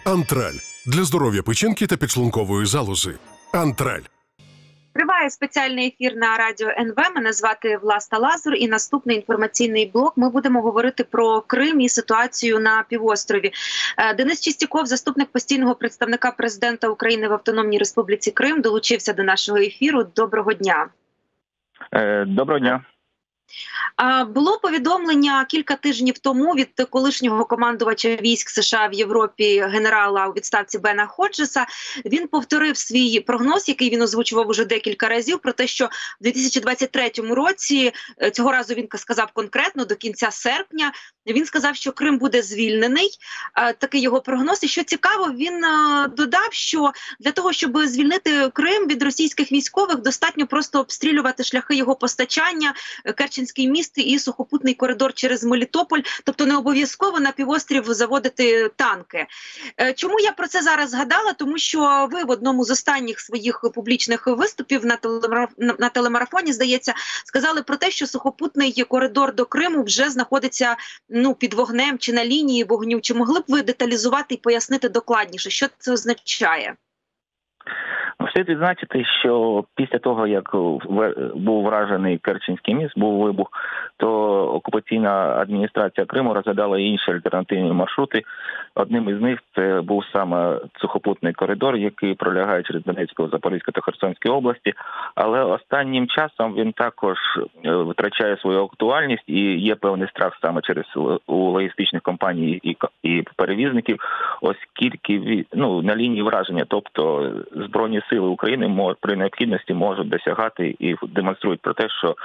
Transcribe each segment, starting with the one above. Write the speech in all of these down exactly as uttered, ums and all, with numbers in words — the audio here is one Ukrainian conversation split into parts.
Антраль. Для здоров'я печінки та підшлункової залози. Антраль. Триває спеціальний ефір на радіо ен ве. Мене звати Власта Лазур, і наступний інформаційний блок ми будемо говорити про Крим і ситуацію на півострові. Денис Чистяков, заступник постійного представника президента України в Автономній Республіці Крим, долучився до нашого ефіру. Доброго дня. Доброго дня. Було повідомлення кілька тижнів тому від колишнього командувача військ США в Європі генерала у відставці Бена Ходжеса. Він повторив свій прогноз, який він озвучував уже декілька разів, про те, що в дві тисячі двадцять третьому році, цього разу він сказав конкретно, до кінця серпня, він сказав, що Крим буде звільнений. Такий його прогноз. І що цікаво, він додав, що для того, щоб звільнити Крим від російських військових, достатньо просто обстрілювати шляхи його постачання, Керченський міст і сухопутний коридор через Мелітополь, тобто не обов'язково на півострів заводити танки. Чому я про це зараз згадала? Тому що ви в одному з останніх своїх публічних виступів на, телемараф... на телемарафоні, здається, сказали про те, що сухопутний коридор до Криму вже знаходиться ну, під вогнем чи на лінії вогню. Чи могли б ви деталізувати і пояснити докладніше, що це означає? Слід відзначити, що після того, як був вражений Керченський міст, був вибух, то окупаційна адміністрація Криму розглядала інші альтернативні маршрути. Одним із них це був саме сухопутний коридор, який пролягає через Донецьку, Запорізьку та Херсонську області. Але останнім часом він також втрачає свою актуальність і є певний страх саме через у логістичних компаній і, і перевізників, оскільки ну, на лінії враження, тобто Збройні сили України при необхідності можуть досягати і демонструють про те, що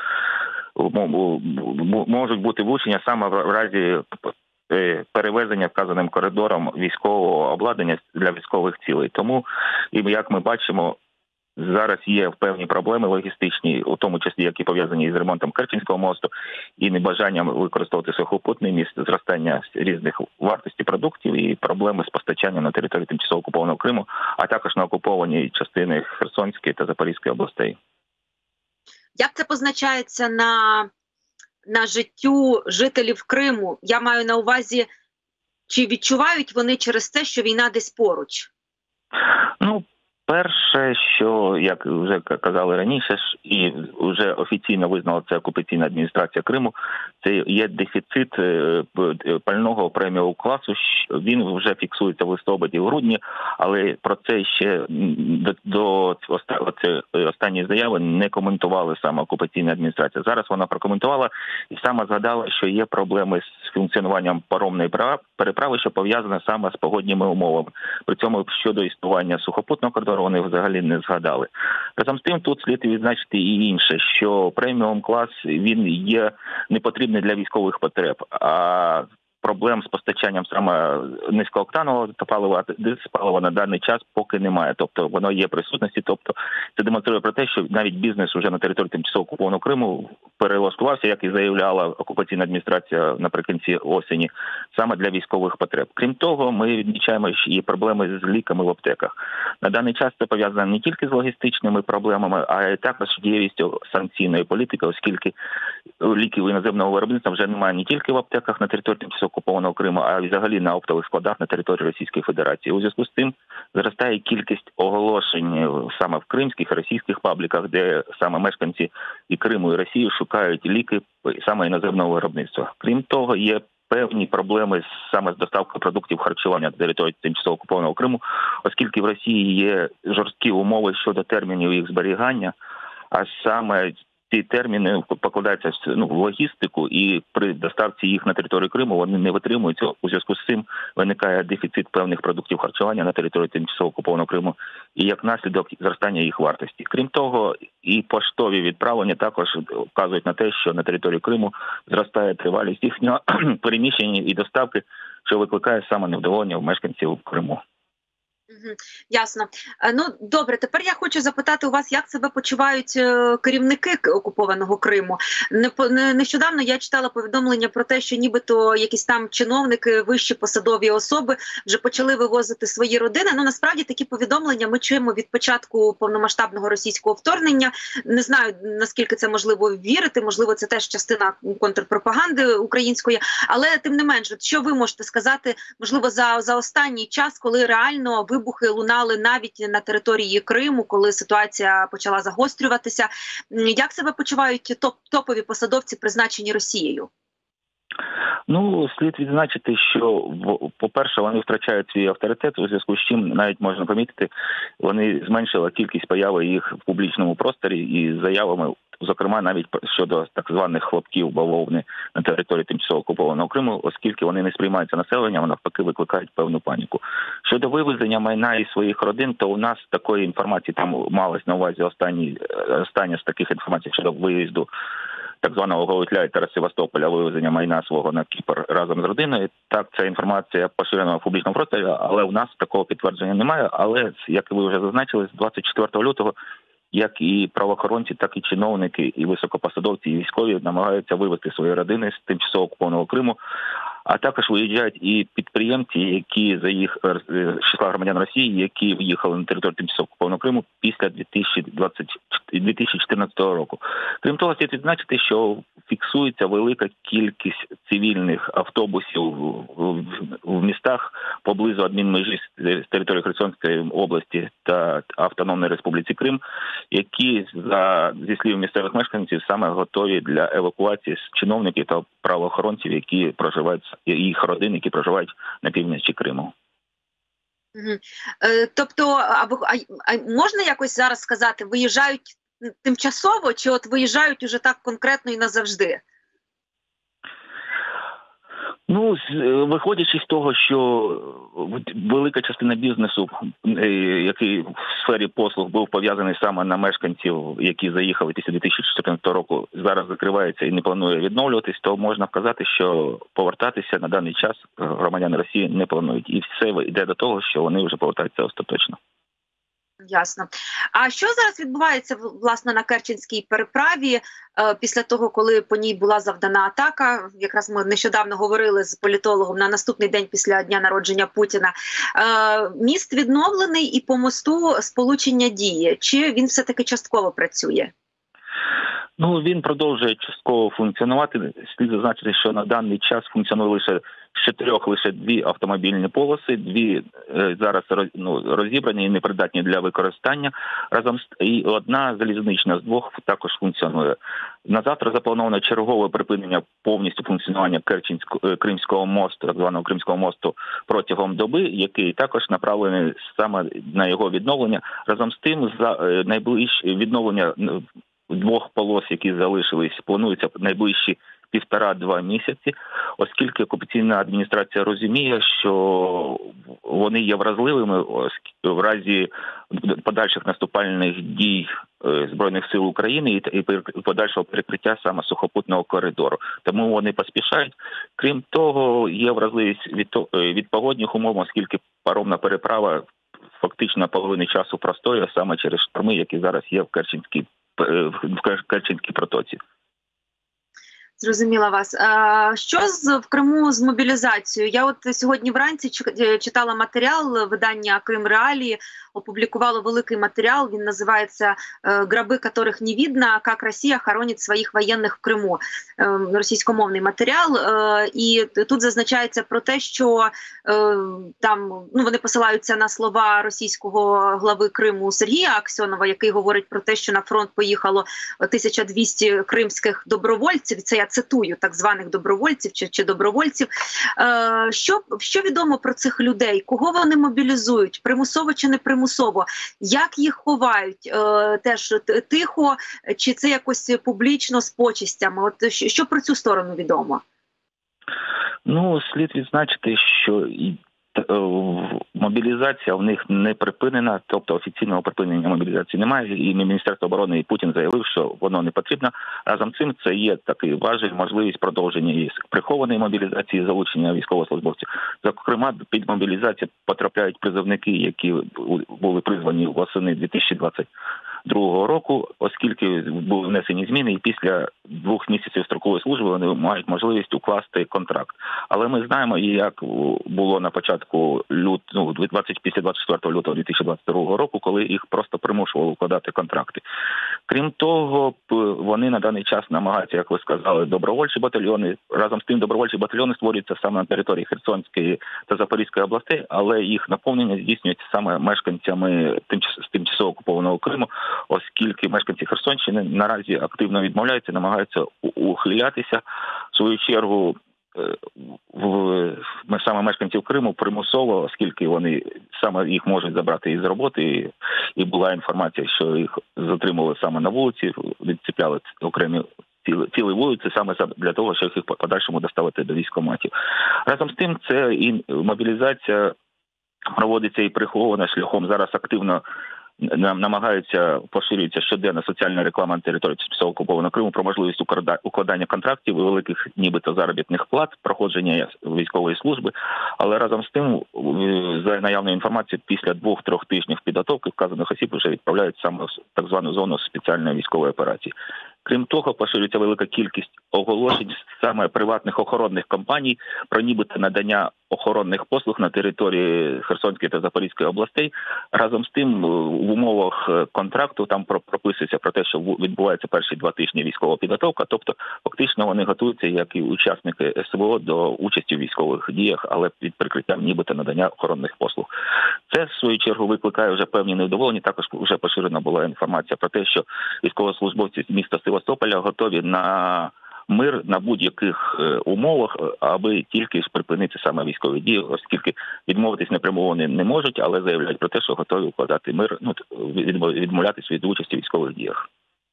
можуть бути влучення саме в разі перевезення вказаним коридором військового обладнання для військових цілей. Тому, як ми бачимо, зараз є певні проблеми логістичні, у тому числі, які пов'язані із ремонтом Керченського мосту і небажанням використовувати сухопутний міст, зростання різних вартості продуктів і проблеми з постачанням на території тимчасово окупованого Криму, а також на окупованій частини Херсонської та Запорізької областей. Як це позначається на, на життю жителів Криму? Я маю на увазі, чи відчувають вони через те, що війна десь поруч? Ну, перше, що, як вже казали раніше, і вже офіційно визнала це окупаційна адміністрація Криму, це є дефіцит пального преміумного класу. Він вже фіксується в листопаді, в грудні, але про це ще до, до останньої заяви не коментували саме окупаційна адміністрація. Зараз вона прокоментувала і саме згадала, що є проблеми з функціонуванням паромної переправи, що пов'язана саме з погодніми умовами. При цьому щодо існування сухопутного коридору вони взагалі не згадали. Разом з тим, тут слід відзначити і інше, що преміум клас, він є непотрібний для військових потреб, а проблем з постачанням саме низькооктанового палива, дизпалива на даний час поки немає. Тобто воно є присутності, тобто це демонструє про те, що навіть бізнес уже на території тимчасово окупованого Криму перелаштувався, як і заявляла окупаційна адміністрація наприкінці осені, саме для військових потреб. Крім того, ми відмічаємо і проблеми з ліками в аптеках. На даний час це пов'язано не тільки з логістичними проблемами, а й також дієвістю санкційної політики, оскільки ліків іноземного виробництва вже немає не тільки в аптеках на території тимчасово окупованого Криму, а взагалі на оптових складах на території Російської Федерації. У зв'язку з цим зростає кількість оголошень саме в кримських, російських пабліках, де саме мешканці і Криму, і Росії шукають ліки саме іноземного виробництва. Крім того, є певні проблеми саме з доставкою продуктів харчування на території тимчасово окупованого Криму, оскільки в Росії є жорсткі умови щодо термінів їх зберігання, а саме ці терміни покладаються ну, в логістику, і при доставці їх на територію Криму вони не витримуються. У зв'язку з цим виникає дефіцит певних продуктів харчування на території тимчасово окупованого Криму і як наслідок зростання їх вартості. Крім того, і поштові відправлення також вказують на те, що на території Криму зростає тривалість їхнього переміщення і доставки, що викликає саме невдоволення в мешканців Криму. Ясно. Ну, добре, тепер я хочу запитати у вас, як себе почувають керівники окупованого Криму. Нещодавно я читала повідомлення про те, що нібито якісь там чиновники, вищі посадові особи вже почали вивозити свої родини. Ну, насправді, такі повідомлення ми чуємо від початку повномасштабного російського вторгнення. Не знаю, наскільки це можливо вірити, можливо, це теж частина контрпропаганди української, але тим не менш, що ви можете сказати, можливо, за, за останній час, коли реально ви вибухи лунали навіть на території Криму, коли ситуація почала загострюватися. Як себе почувають топ топові посадовці, призначені Росією? Ну, слід відзначити, що, по-перше, вони втрачають свій авторитет, у зв'язку з чим, навіть можна помітити, вони зменшили кількість появи їх в публічному просторі і заявами, зокрема, навіть щодо так званих хлопків бавовни на території тимчасово окупованого Криму, оскільки вони не сприймаються населенням, а навпаки викликають певну паніку. Щодо вивезення майна із своїх родин, то у нас такої інформації там малось на увазі останні, остання з таких інформацій щодо виїзду так званого Галутляйтера з Севастополя, вивезення майна свого на Кіпр разом з родиною. Так, ця інформація поширена в публічному просторі, але у нас такого підтвердження немає. Але, як ви вже зазначили, з двадцять четвертого лютого як і правоохоронці, так і чиновники, і високопосадовці, і військові намагаються вивезти свої родини з тимчасово окупованого Криму, а також виїжджають і підприємці, які за їх числа громадян Росії, які в'їхали на територію тимчасово окупованого Криму після дві тисячі чотирнадцятого року. Крім того, слід відзначити, що фіксується велика кількість цивільних автобусів в містах поблизу адмінмежі з території Херсонської області та Автономної Республіки Крим, які, за, зі слів місцевих мешканців, саме готові для евакуації з чиновників та правоохоронців, які проживають, їх родин, які проживають на півночі Криму. Угу. Е, тобто, а, а можна якось зараз сказати, виїжджають тимчасово, чи от виїжджають уже так конкретно і назавжди? Ну, виходячи з того, що велика частина бізнесу, який в сфері послуг був пов'язаний саме на мешканців, які заїхали після дві тисячі чотирнадцятого року, зараз закривається і не планує відновлюватись, то можна вказати, що повертатися на даний час громадяни Росії не планують. І все йде до того, що вони вже повертаються остаточно. Ясно. А що зараз відбувається, власне, на Керченській переправі, е, після того, коли по ній була завдана атака? Якраз ми нещодавно говорили з політологом на наступний день після дня народження Путіна. Е, міст відновлений і по мосту сполучення діє. Чи він все-таки частково працює? Ну, він продовжує частково функціонувати. Слід зазначити, що на даний час функціонує лише з чотирьох лише дві автомобільні полоси, дві е, зараз ну, розібрані і непридатні для використання, разом з і одна залізнична з двох також функціонує. На завтра заплановано чергове припинення повністю функціонування Керченського Кримського мосту, так званого Кримського мосту, протягом доби, який також направлений саме на його відновлення. Разом з тим, за е, найближче відновлення двох полос, які залишились, планується найближчі півтора-два місяці, оскільки окупаційна адміністрація розуміє, що вони є вразливими в разі подальших наступальних дій Збройних сил України і подальшого перекриття саме сухопутного коридору. Тому вони поспішають. Крім того, є вразливість від, від погодних умов, оскільки паромна переправа фактично половину часу простоює саме через шторми, які зараз є в Керченській в Керченській протоці. Зрозуміла вас. А що з, в Криму з мобілізацією? Я от сьогодні вранці читала матеріал, видання «Крим Реалії» опублікувало великий матеріал, він називається «Гроби, которых не видно. Как Росія хоронить своїх воєнних в Криму». Російськомовний матеріал. І тут зазначається про те, що там, ну, вони посилаються на слова російського глави Криму Сергія Аксьонова, який говорить про те, що на фронт поїхало тисяча двісті кримських добровольців. Це я цитую, так званих добровольців чи, чи добровольців. Е, що, що відомо про цих людей? Кого вони мобілізують? Примусово чи не примусово? Як їх ховають? Е, теж тихо? Чи це якось публічно з почестями? От що, що про цю сторону відомо? Ну, слід відзначити, що і Мобілізація в них не припинена, тобто офіційного припинення мобілізації немає, і Міністерство оборони і Путін заявив, що воно не потрібно. Разом з цим це є такий важель, можливість продовження і прихованої мобілізації, залучення військовослужбовців. Зокрема, під мобілізацію потрапляють призовники, які були призвані восени дві тисячі двадцять другого року, оскільки були внесені зміни, і після двох місяців строкової служби вони мають можливість укласти контракт. Але ми знаємо, як було на початку лют, ну, двадцять, після двадцять четвертого лютого дві тисячі двадцять другого року, коли їх просто примушували укладати контракти. Крім того, вони на даний час намагаються, як ви сказали, добровольчі батальйони. Разом з тим добровольчі батальйони створюються саме на території Херсонської та Запорізької областей, але їх наповнення здійснюється саме мешканцями з тимчасово окупованого Криму, оскільки мешканці Херсонщини наразі активно відмовляються, намагаються ухилятися. В свою чергу, в, саме мешканців Криму примусово, оскільки вони саме їх можуть забрати із роботи, і, і була інформація, що їх затримували саме на вулиці, відцепляли окремі ціли, ціли вулиці саме для того, щоб їх подальшому доставити до військкоматів. Разом з тим, це і мобілізація проводиться і прихована шляхом. Зараз активно намагаються, поширюється щоденна соціальна реклама на території тимчасово окупованого Криму про можливість укладання контрактів і великих нібито заробітних плат, проходження військової служби. Але разом з тим, за наявною інформацією, після двох-трьох тижнів підготовки вказаних осіб вже відправляють саме в так звану зону спеціальної військової операції. Крім того, поширюється велика кількість оголошень саме приватних охоронних компаній про нібито надання охоронних послуг на території Херсонської та Запорізької областей. Разом з тим, в умовах контракту там прописується про те, що відбувається перші два тижні військова підготовка, тобто фактично вони готуються, як і учасники СВО, до участі в військових діях, але під прикриттям нібито надання охоронних послуг. Це, в свою чергу, викликає вже певні невдоволення. Також вже поширена була інформація про те, що військовослужбовці з міста Севастополя готові на мир на будь-яких умовах, аби тільки припинити саме військові дії, оскільки відмовитись напряму вони не можуть, але заявляють про те, що готові укладати мир, ну, відмовлятися від участі в військових діях.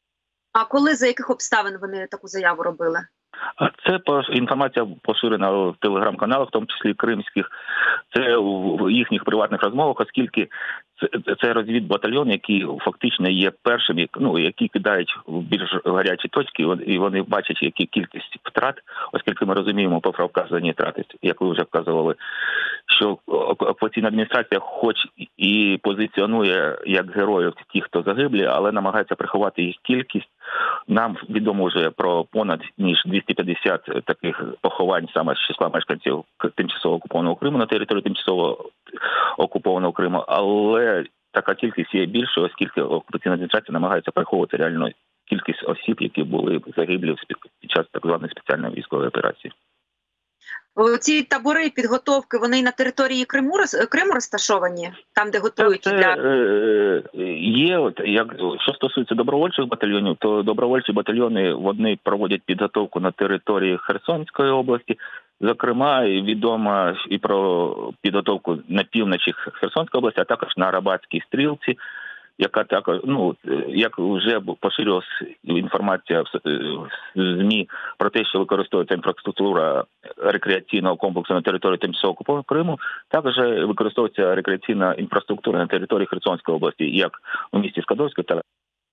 А коли, за яких обставин вони таку заяву робили? Це інформація поширена в телеграм-каналах, в тому числі кримських. Це в їхніх приватних розмовах, оскільки це, це розвідбатальйон, який фактично є першим, ну, які кидають в більш гарячі точки, і вони бачать, які кількість втрат, оскільки ми розуміємо про вказані втрати, як ви вже вказували, що окупаційна адміністрація хоч і позиціонує як героїв ті, хто загиблі, але намагається приховати їх кількість. Нам відомо вже про понад ніж двісті п'ятдесят таких поховань саме з числа мешканців тимчасово окупованого Криму на території тимчасово окупованого Криму, але така кількість є більшою, оскільки окупаційна адміністрація намагається приховувати реальну кількість осіб, які були загиблі під час так званої спеціальної військової операції. Ці табори підготовки, вони на території Криму, Криму розташовані? Там, де готують? Це, для... Є, от, як, що стосується добровольчих батальйонів, то добровольчі батальйони, вони проводять підготовку на території Херсонської області. Зокрема, відомо і про підготовку на півночі Херсонської області, а також на Арабатській стрілці, яка також, ну, як вже поширювалася інформація в ЗМІ про те, що використовується інфраструктура рекреаційного комплексу на території тимчасово окупованого Криму, також використовується рекреаційна інфраструктура на території Херсонської області, як у місті Скадовську. Та...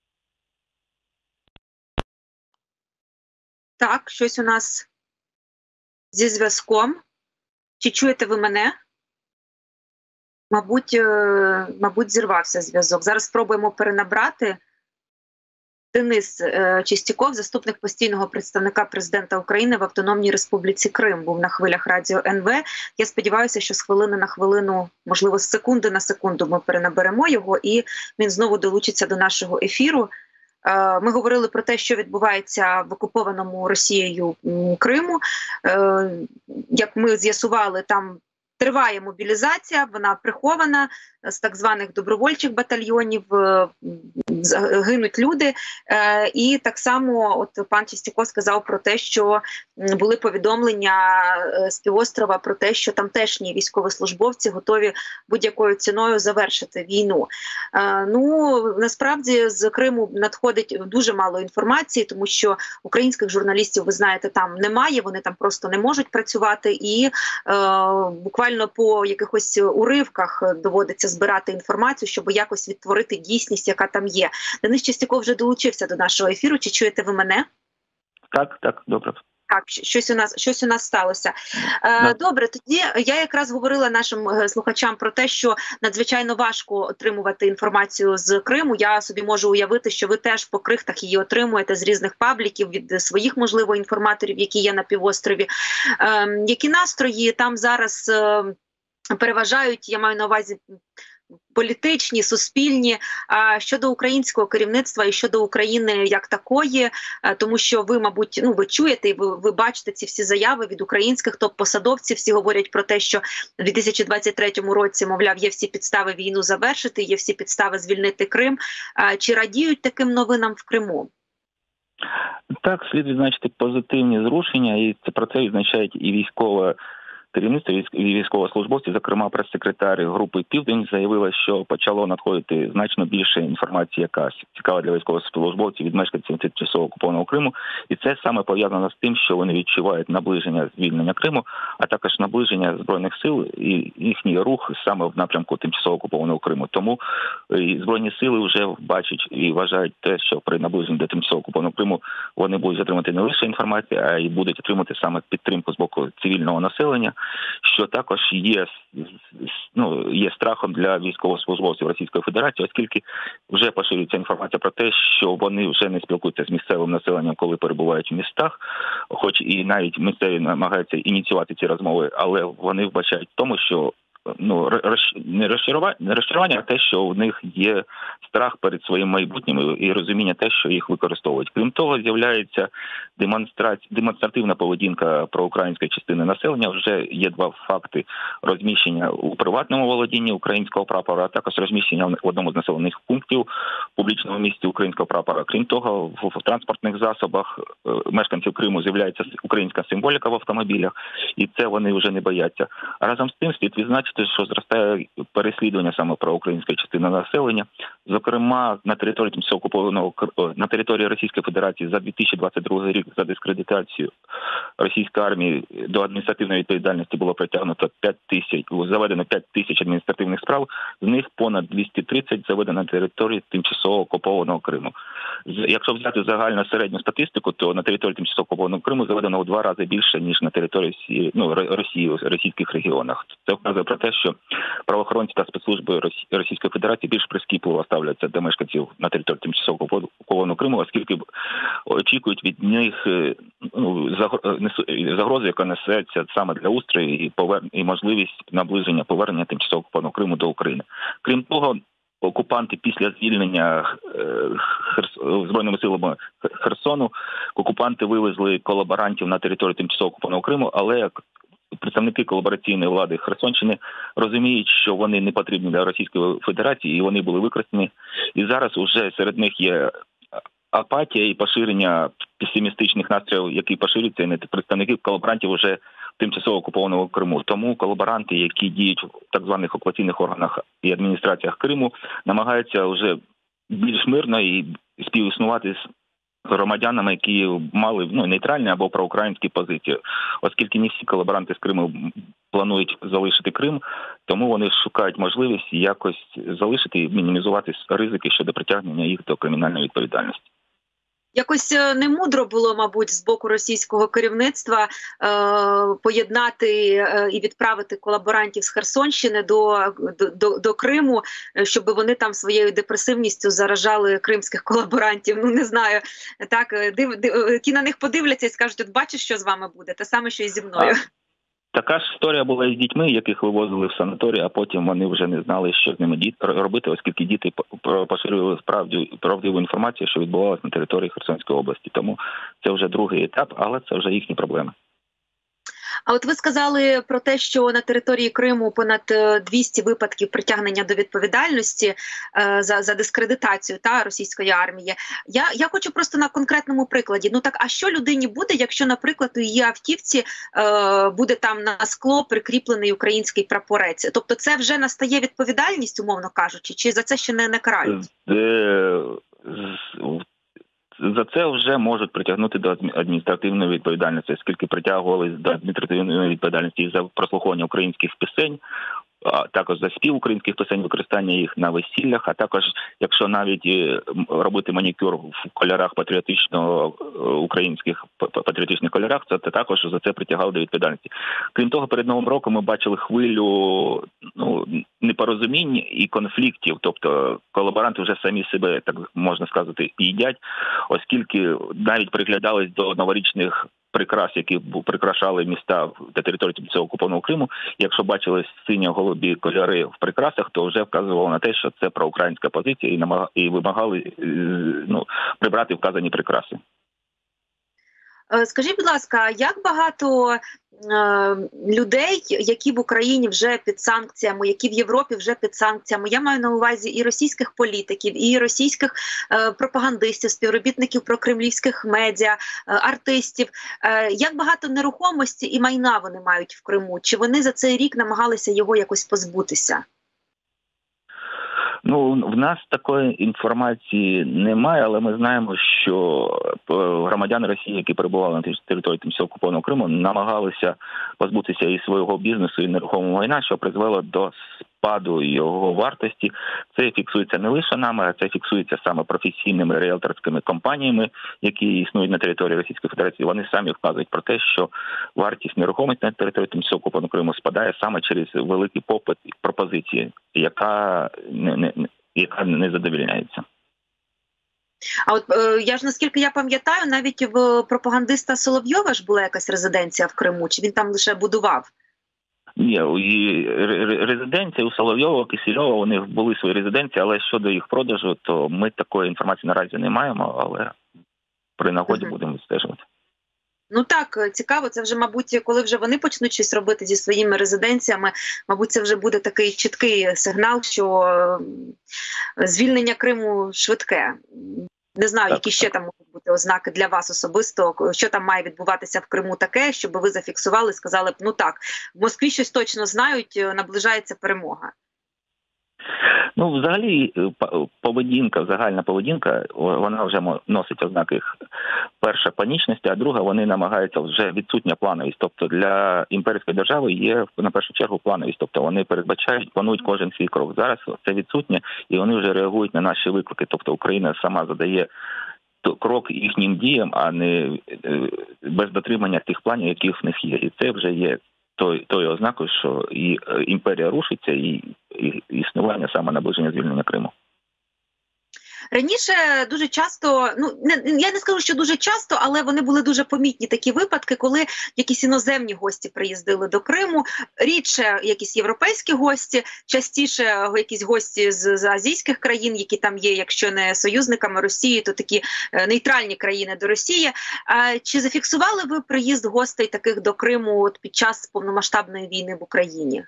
Так, щось у нас зі зв'язком. Чи чуєте ви мене? Мабуть, мабуть, зірвався зв'язок. Зараз спробуємо перенабрати. Денис Чистяков, заступник постійного представника президента України в Автономній Республіці Крим, був на хвилях радіо ен ве. Я сподіваюся, що з хвилини на хвилину, можливо, з секунди на секунду ми перенаберемо його, і він знову долучиться до нашого ефіру. Ми говорили про те, що відбувається в окупованому Росією Криму. Як ми з'ясували, там триває мобілізація, вона прихована з так званих добровольчих батальйонів, гинуть люди. І так само от пан Чистяков сказав про те, що були повідомлення з півострова про те, що тамтешні військовослужбовці готові будь-якою ціною завершити війну. Ну, насправді з Криму надходить дуже мало інформації, тому що українських журналістів, ви знаєте, там немає, вони там просто не можуть працювати, і е, буквально буквально по якихось уривках доводиться збирати інформацію, щоб якось відтворити дійсність, яка там є. Денис Чистяков вже долучився до нашого ефіру. Чи чуєте ви мене? Так, так, добре. Так, щось у нас щось у нас сталося. Е, добре, тоді я якраз говорила нашим слухачам про те, що надзвичайно важко отримувати інформацію з Криму. Я собі можу уявити, що ви теж по крихтах її отримуєте з різних пабліків, від своїх, можливо, інформаторів, які є на півострові. Е, які настрої там зараз е, переважають, я маю на увазі, політичні, суспільні, а щодо українського керівництва і щодо України як такої, тому що ви, мабуть, ну ви чуєте, ви, ви бачите ці всі заяви від українських топ-посадовців, всі говорять про те, що в дві тисячі двадцять третьому році, мовляв, є всі підстави війну завершити, є всі підстави звільнити Крим. Чи радіють таким новинам в Криму? Так, слід відзначити позитивні зрушення, і це про це відзначають і військова керівництво, і військовослужбовці, зокрема прес-секретар групи «Південь», заявила, що почало надходити значно більше інформації, яка цікава для військовослужбовців від мешканців тимчасово окупованого Криму. І це саме пов'язано з тим, що вони відчувають наближення звільнення Криму, а також наближення Збройних сил і їхній рух саме в напрямку тимчасово окупованого Криму. Тому і Збройні сили вже бачать і вважають те, що при наближенні до тимчасово окупованого Криму вони будуть отримати не лише інформацію, а й будуть отримати саме підтримку з боку цивільного населення, що також є, ну, є страхом для військовослужбовців Російської Федерації, оскільки вже поширюється інформація про те, що вони вже не спілкуються з місцевим населенням, коли перебувають в містах, хоч і навіть місцеві намагаються ініціювати ці розмови, але вони вбачають в тому, що ну, не розчарування, не розчарування, а те, що у них є страх перед своїм майбутнім і розуміння те, що їх використовують. Крім того, з'являється демонстративна поведінка проукраїнської частини населення. Вже є два факти розміщення у приватному володінні українського прапора, а також розміщення в одному з населених пунктів в публічному місці українського прапора. Крім того, в транспортних засобах мешканців Криму з'являється українська символіка в автомобілях, і це вони вже не бояться. А разом з тим слід відзначити, що зростає переслідування саме проукраїнської частини населення. Зокрема, на території тимчасово окупованого на території Російської Федерації за дві тисячі двадцять другий рік за дискредитацію російської армії до адміністративної відповідальності було притягнуто п'ять тисяч, заведено п'ять тисяч адміністративних справ, з них понад двісті тридцять заведено на території тимчасово окупованого Криму. Якщо взяти загальну середню статистику, то на території тимчасово окупованого Криму заведено у два рази більше, ніж на території ну, Росії, в російських регіонах. Це вказує про те, що правоохоронці та спецслужби Російської Федерації більш прискіпливо ставляться до мешканців на території тимчасово окупованого Криму, оскільки очікують від них ну, загрозу, яка несеться саме для устрою і, повер... і можливість наближення повернення тимчасово окупованого Криму до України. Крім того, окупанти після звільнення Херс... Збройними силами Херсону, окупанти вивезли колаборантів на територію тимчасово окупованого Криму, але представники колабораційної влади Херсонщини розуміють, що вони не потрібні для Російської Федерації, і вони були використані. І зараз уже серед них є апатія і поширення песимістичних настроїв, які поширюються, і представників колаборантів вже в тимчасово окупованому Криму. Тому колаборанти, які діють в так званих окупаційних органах і адміністраціях Криму, намагаються вже більш мирно і співіснувати з громадянами, які мали ну, нейтральні або проукраїнські позиції. Оскільки не всі колаборанти з Криму планують залишити Крим, тому вони шукають можливість якось залишити і мінімізувати ризики щодо притягнення їх до кримінальної відповідальності. Якось немудро було, мабуть, з боку російського керівництва е, поєднати е, і відправити колаборантів з Херсонщини до, до, до Криму, щоб вони там своєю депресивністю заражали кримських колаборантів. Ну, не знаю, так, див, див, які на них подивляться і скажуть, от бачиш, що з вами буде, те саме, що і зі мною. Така ж історія була і з дітьми, яких вивозили в санаторій, а потім вони вже не знали, що з ними робити, оскільки діти поширювали справді правдиву інформацію, що відбувалося на території Херсонської області. Тому це вже другий етап, але це вже їхні проблеми. А от ви сказали про те, що на території Криму понад двісті випадків притягнення до відповідальності е, за, за дискредитацію та російської армії. Я, я хочу просто на конкретному прикладі. Ну так, а що людині буде, якщо, наприклад, у її автівці е, буде там на скло прикріплений український прапорець? Тобто це вже настає відповідальність, умовно кажучи, чи за це ще не, не карають? за це вже можуть притягнути до адміністративної відповідальності, оскільки притягували до адміністративної відповідальності за прослуховування українських пісень, а також за спів українських пісень, використання їх на весіллях, а також, якщо навіть робити манікюр в кольорах патріотично українських патріотичних кольорах, це також за це притягали до відповідальності. Крім того, перед Новим роком ми бачили хвилю ну, непорозумінь і конфліктів, тобто колаборанти вже самі себе, так можна сказати, їдять, оскільки навіть приглядались до новорічних прикрас, які прикрашали міста та територію тимчасово окупованого Криму. Якщо бачили синьо-голубі кольори в прикрасах, то вже вказувало на те, що це проукраїнська позиція і, намаг... і вимагали ну, прибрати вказані прикраси. Скажіть, будь ласка, як багато е, людей, які в Україні вже під санкціями, які в Європі вже під санкціями, я маю на увазі і російських політиків, і російських е, пропагандистів, співробітників прокремлівських медіа, е, артистів, е, як багато нерухомості і майна вони мають в Криму? Чи вони за цей рік намагалися його якось позбутися? Ну, в нас такої інформації немає, але ми знаємо, що громадяни Росії, які перебували на території тимчасово окупованого Криму, намагалися позбутися і свого бізнесу, і нерухомого майна, що призвело до спаду його вартості. Це фіксується не лише нами, а це фіксується саме професійними ріелторськими компаніями, які існують на території Російської Федерації. Вони самі вказують про те, що вартість нерухомості на території тимчасово окупованого Криму спадає саме через великий попит і пропозиції, яка не, не, яка не задовольняється. А от е, я ж, наскільки я пам'ятаю, навіть в пропагандиста Соловйова ж була якась резиденція в Криму, чи він там лише будував? Ні, резиденція у Соловйова, Кисельова, у них були свої резиденції, але щодо їх продажу, то ми такої інформації наразі не маємо, але при нагоді угу. будемо відстежувати. Ну так, цікаво, це вже, мабуть, коли вже вони почнуть щось робити зі своїми резиденціями, мабуть, це вже буде такий чіткий сигнал, що звільнення Криму швидке. Не знаю, так, які ще так. там можуть бути ознаки для вас особисто, що там має відбуватися в Криму таке, щоб ви зафіксували, сказали б, ну так, в Москві щось точно знають, наближається перемога. Ну, взагалі, поведінка, загальна поведінка, вона вже носить ознаки, перша, панічності, а друга, вони намагаються вже відсутня плановість. Тобто для імперської держави є, на першу чергу, плановість. Тобто вони передбачають, планують кожен свій крок. Зараз це відсутнє, і вони вже реагують на наші виклики. Тобто Україна сама задає крок їхнім діям, а не без дотримання тих планів, які в них є. І це вже є той, той ознакою, що і імперія рушиться, і, і існування саме наближення звільнення Криму. Раніше дуже часто, ну не, я не скажу, що дуже часто, але вони були дуже помітні такі випадки, коли якісь іноземні гості приїздили до Криму, рідше якісь європейські гості, частіше якісь гості з, з азійських країн, які там є, якщо не союзниками Росії, то такі е, нейтральні країни до Росії. А, чи зафіксували ви приїзд гостей таких до Криму от під час повномасштабної війни в Україні?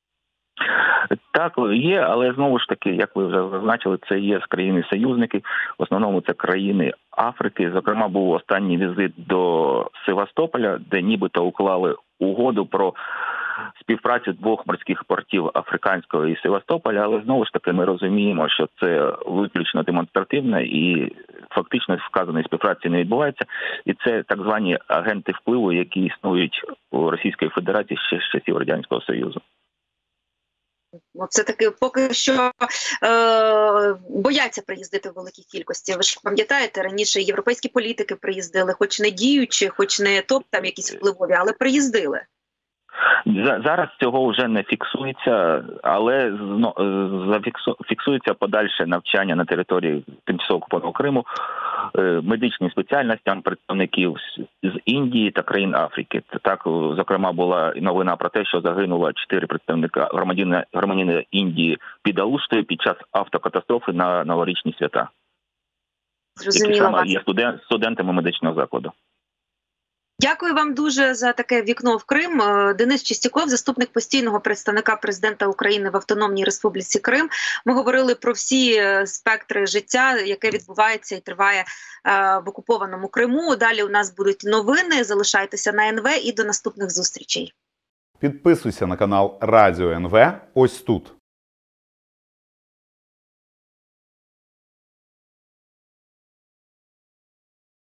Так, є, але знову ж таки, як ви вже зазначили, це є з країни-союзники, в основному це країни Африки. Зокрема, був останній візит до Севастополя, де нібито уклали угоду про співпрацю двох морських портів Африканського і Севастополя, але знову ж таки ми розуміємо, що це виключно демонстративне і фактично вказаної співпраці не відбувається. І це так звані агенти впливу, які існують у Російської Федерації ще з часів Радянського Союзу. Це таки поки що е, бояться приїздити в великій кількості. Ви ж пам'ятаєте, раніше європейські політики приїздили, хоч не діючі, хоч не топ там якісь впливові, але приїздили. Зараз цього вже не фіксується, але фіксується подальше навчання на території тимчасово окупованого Криму медичним спеціальностям представників з Індії та країн Африки. Так, зокрема, була новина про те, що загинуло чотири представника громадянина, громадянина Індії під Алуштою під час автокатастрофи на новорічні свята. Зрозуміло вас. Є студент, студентами медичного закладу. Дякую вам дуже за таке вікно в Крим. Денис Чистяков, заступник постійного представника президента України в Автономній Республіці Крим. Ми говорили про всі спектри життя, яке відбувається і триває в окупованому Криму. Далі у нас будуть новини. Залишайтеся на ен ве і до наступних зустрічей. Підписуйся на канал Радіо ен ве ось тут.